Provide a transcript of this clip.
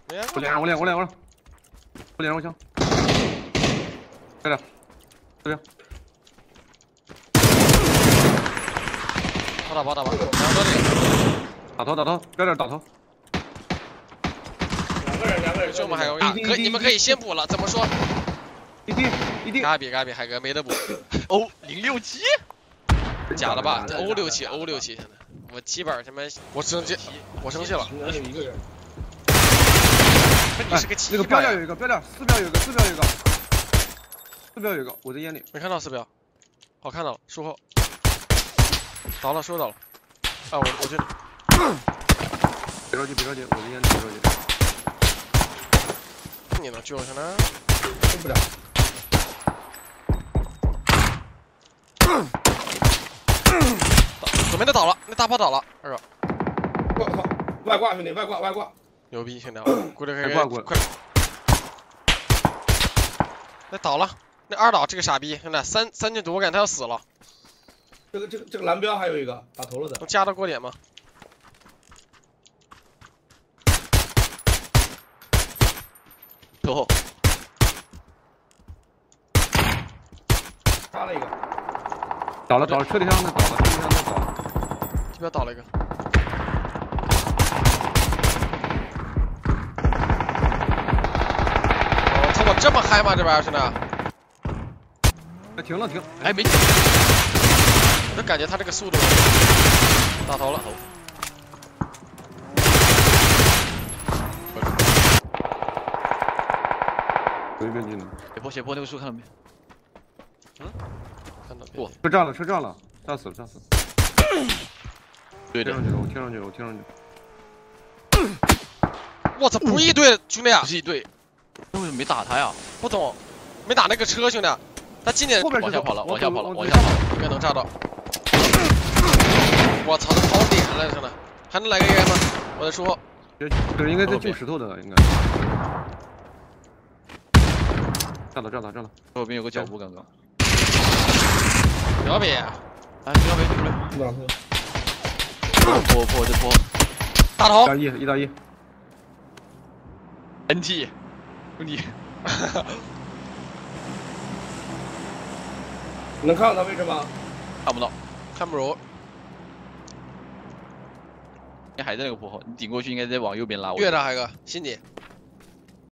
我连我枪，快点，这边。 打吧，两个这打头，标点打头。 两个人， 兄弟们还有啊，你们可以先补了，怎么说？ 一滴。 嘎比，海哥没得补。 哦，067， 假的吧？欧67现在，我基本他妈我生气了。 还有一个人。 你是个那个标点有一个，四标有一个，我在烟里。 没看到4标，好看到了，术后。倒了，收到了。啊，我去。 别着急，我的烟别着急。 你能救下来？ 救不了。 左边的倒了，那大炮倒了，二哥。 外挂兄弟，外挂。 牛逼，兄弟，过来快！ 那倒了，那二倒这个傻逼，兄弟，3斤多，我感觉他要死了。 这个蓝标还有一个打头了的， 能加到过点吗？ 头后， 杀了一个， 倒了，车底上的倒了， 这边倒了一个。我操，我这么嗨吗？这边兄弟？ 停了， 哎没停。 我就感觉他这个速度，打头了。 有一边技能。 斜坡那个树看到没？ 看到。 车炸了，炸死了。 对的。 我贴上去。 我操，不是一队兄弟啊！ 不是一队，为什么没打他呀？ 不懂，没打那个车兄弟，他今年往下跑了，应该能炸到。我操，他跑点了，兄弟，还能来个烟吗？我在术后。 这应该在救石头的，应该。炸了！ 后边有个脚步，刚刚。 小比， 哎，不要，坡这坡。 大头。 1打1。 NT，兄弟。 能看到他位置吗？ 看不到， 看不着。 你还在那个坡后，你顶过去应该再往右边拉。 越大海哥，心姐。